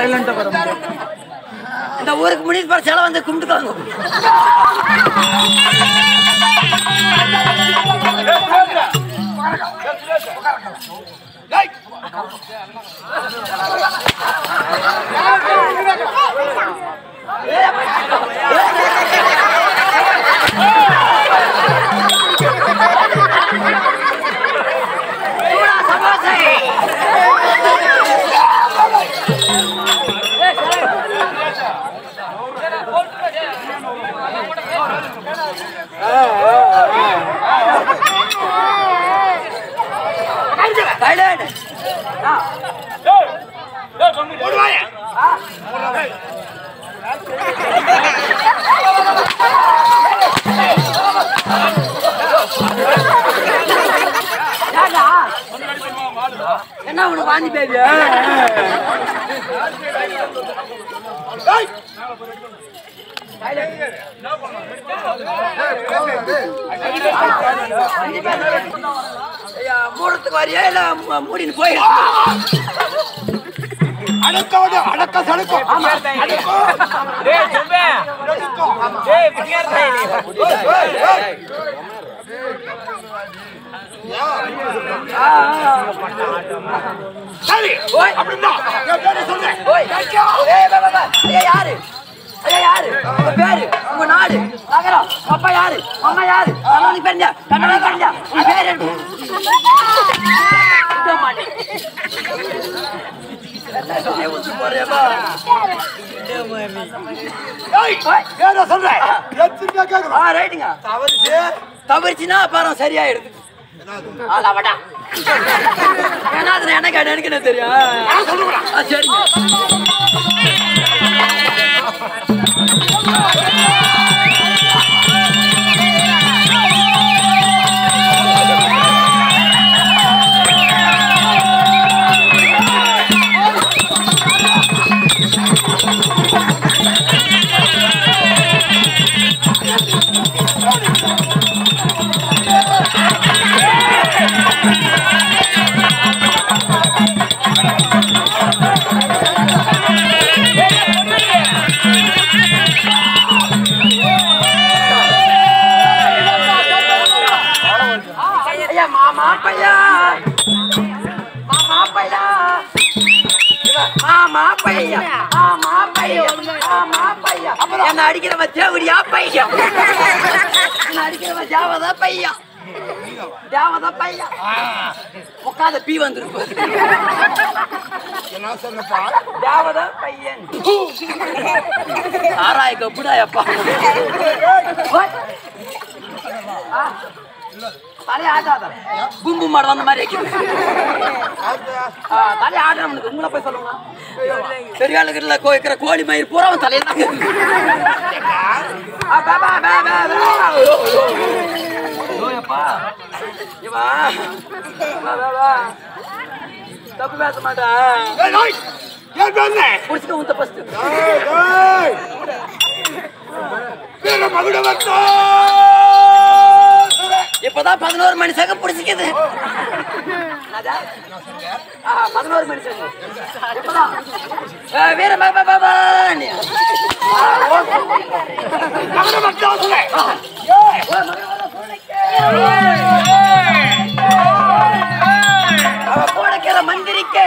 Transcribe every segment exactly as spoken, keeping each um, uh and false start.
சைலண்டா வர இந்த ஊருக்கு முடிஞ்சு பாரு செலவு வந்து கும்பிட்டுக்காங்க. என்ன உனக்கு வாந்தி பேபியா? மூடத்துக்கு வரியா இல்ல மூடின்னு போய் அடக்கோடு அடக்க சடுக்கும் யாரு யாரு உங்க பேரு உங்க நாடு நகரம் அப்பா யாரு அம்மா யாரு கண்ணாடி பெரிஞ்சா கண்ணாடி பெரிஞ்சா உங்க பேரு தவறிச்சுன்னா அப்புறம் சரியாயிடுது. எனக்கு எனக்கு தெரியும். சரிங்க என்ன அடிக்கிறவ தேவடியா பையா அடிக்கிறவ தேவதா பையா தேவதா பையா உட்காத பீ வந்துருப்ப தேவதா பையன் ஆராய கப்புடாயப்பா தலை ஆட்டாத கும்பு மாடு அந்த மாதிரி தலை ஆடுறவனுக்கு உங்களை போய் சொல்லுங்க. பெரியாளுக்குள்ள கோய்க்கிற கோழி மயிர் பூரா அவன் தலையில தப்பு பேச மாட்டேன். புடிச்சுக்க உந்த பஸ்ட் இப்பதான் பதினோரு மணி சேகம் பிடிச்சிக்குது. பதினோரு மணி சேகம் இப்பதான் வீர போடக்கிற மந்திரிக்கு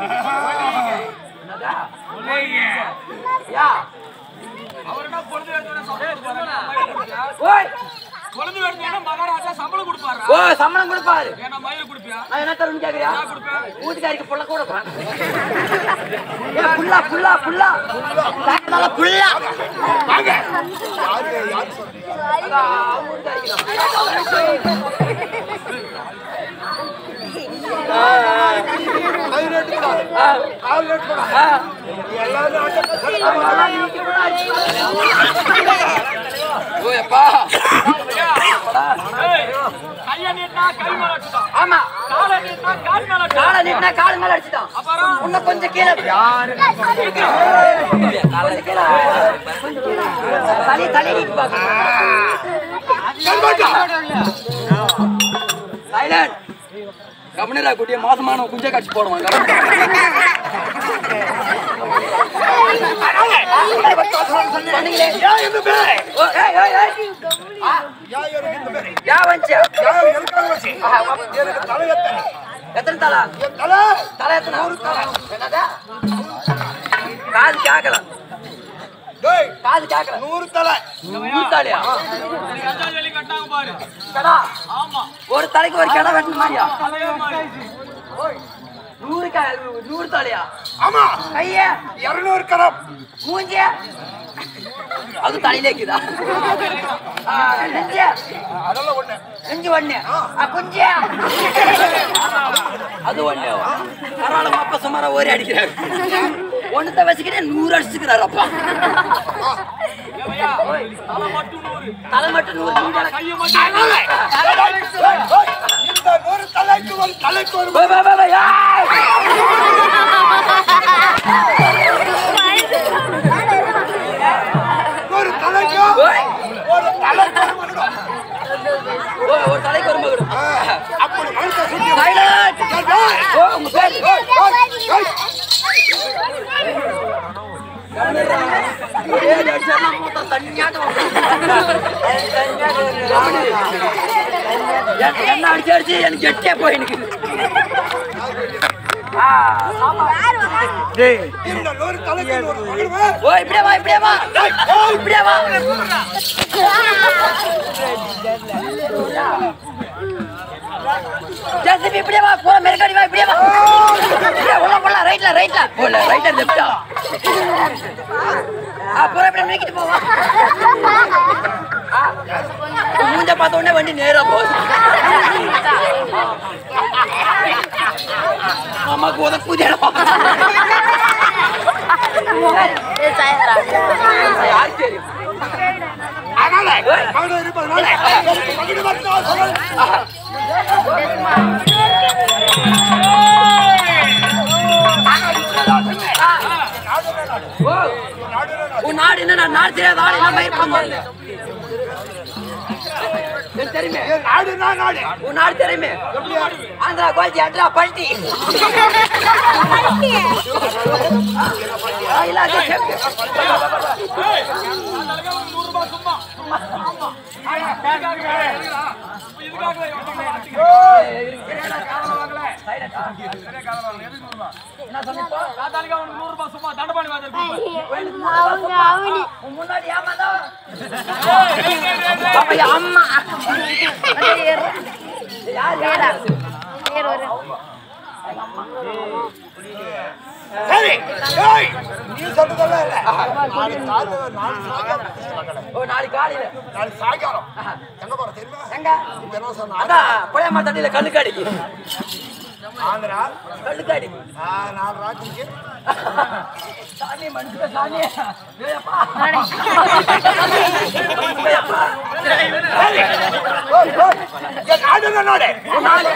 சம்பளம் கொடுப்பாரு. என்ன தருன்னு கேக்குறியா? வீட்டுக்காரிக்கு புள்ள கூட புல்லா புல்லா புல்லா புல்லா கொஞ்சம் கீழே தலை தலை கவனிரா குட்டிய மாசமான குஞ்ச காட்சி போடுவாங்க. சொன்னீங்களே ஏன் இந்த பேரு ஓ ஏய் ஏய் ஏய் ஆ ஏன் எனக்கு இந்த பேரு யா வந்து ஏன் எதுக்காக வச்சு எனக்கு தலை எத்தனை எத்தனை தலை என் தலை தலை எத்தனை ஒரு தலை என்னடா காது கேக்கல டேய் காது கேக்கல நூறு தலை நூறு தலையா நீ அஞ்சாவது வேலி கட்டாங்க பாரு. கடா ஆமா. ஒரு தலைக்கு ஒரு கடை வெட்டணும் மாதிரியா தலையே மாறி. நூறு க நூறு தலையா ஆமா கைய இருநூறு கரம் மூஞ்சி அது தலையில இருக்குதா நெஞ்ச அதெல்லாம் ஒண்ணு நெஞ்சு ஒண்ணு குஞ்சு அது ஒண்ணு பரவாயில்ல அப்பா சுமாரா ஓரி அடிக்கிறாரு ஒண்ணுத்த வச்சுக்கிட்டே நூறு அடிச்சுக்கிறாரு அப்பா தலை மட்டும் நூறு. தலை மட்டும் நூறு நூறு கையை மட்டும் இந்த நூறு தலைக்கு ஒரு தலைக்கு ஒரு பா, பா, பா, பா, ஏய்! நூறு தலைக்கு ஓய்! ஒரு தலைக்கு ஒரு மகுடம். ஓ, ஒரு தலைக்கு ஒரு மகுடம். அப்படி மனுஷன் சுத்தி Silent! ஓ, உங்க பேரு? ஏய், ஏய், ஏய். ஏய், அடிச்சாருன்னா மூத்தம் தண்ணியாட்டம் வரும். என்ன- என்ன அடிச்சு அடிச்சு எனக்கு கெட்டியா போயிருக்கு இந்த நூறு தலைக்கு ஒரு மகுடமே. ஓ இப்படியே வா இப்படியே வா இப்படியே வா ஜெசிபி இப்படியே வா போற மெருகாடி வா இப்படியே வா இப்படியே உள்ள போலாம் ரைட்ல ரைட்ல போல ரைட்டா லெஃப்டா ஆ போற இப்படியே நீக்கிட்டு போவா மூஞ்ச பார்த்த உடனே வண்டி நேரா போகுது அம்மாக்கு உத பூஜைடா யாரு தெரியும் அதனால மகுடம் இருப்பதனால எனக்கு மகுடம் மட்டும் சொல்லு. ஓ உன் நாடு என்ன நான் நாடு தெரியாத ஆள் என்ன மயிர் பண்ணுவாங்க எனக்கு தெரியுமே என் நாடு நான் நாடு உன் நாடு தெரியுமே ஆந்திரா கோல்ஜி அட்ரா பல்ட்டி ஆ, இல்ல அது கேக்கு. ஏய், நான் தலைக்கு ஒரு நூறு ரூபாய் சும்மா. ஆமா. இதுக்காக இவங்க ஆட்டிக்க. சரியான காலம் வாங்கல. சரியா காலம் வாங்கல. எதுக்கு நூறு ரூபாய்? என்ன சொன்னீங்க நான் தலைக்கு அவனுக்கு நூறு ரூபாய் சும்மா தண்டபாணி வாங்கி உன் முன்னாடி ஏமாந்தா பாப்பா, என் அம்மா யார் யாரா சரி ஏய் நீ சொல்றதெல்லாம் இல்ல நாளை காலையில நாளை சாயங்காலம் ஓ நாளைக்கு காலையில நாளை சாயங்காலம் எங்க போற தெரியுமா எங்க இப்ப என்ன சொன்னா அதான் புளியம்மா தண்ணியில கல்லுக்காடிக்கு ஆந்திரா கல்லுக்காடி ஆ, நாலு ராத்திரிக்கு சாமி மனுஷ சாமி ஏப்பா ஏப்பா ஏய், ஏய், என் நாடு நான் நாடு நாளை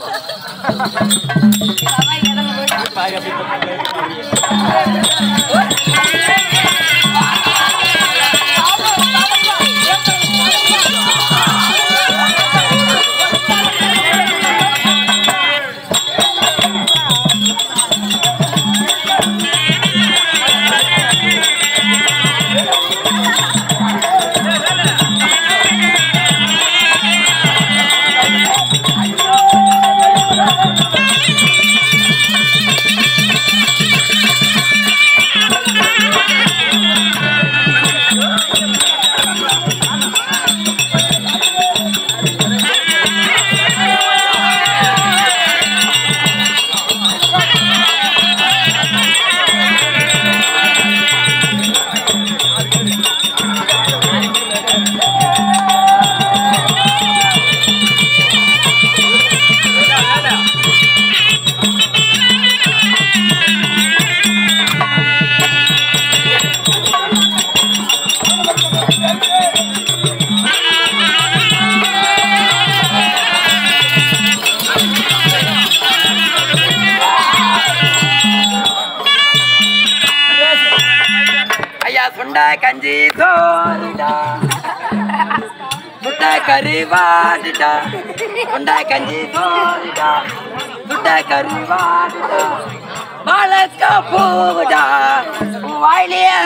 ஐயா சுண்டா கஞ்சி சோறுடா முட்டை கறி வாடுடா சுண்டா கஞ்சி சோறுடா முட்டை கறி வாடுடா வாழைக்கா பூவுடா வாயிலேயே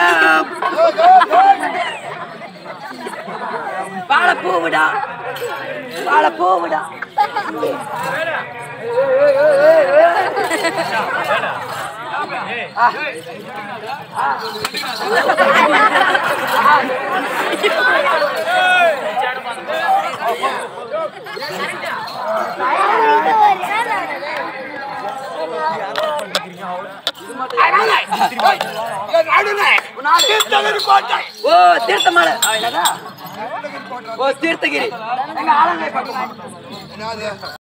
வாழை பூவிடா வாழை பூவிடா ஓ தீர்த்தமலை ஓ தீர்த்தகிரி எங்க ஆலங்கை பக்கம்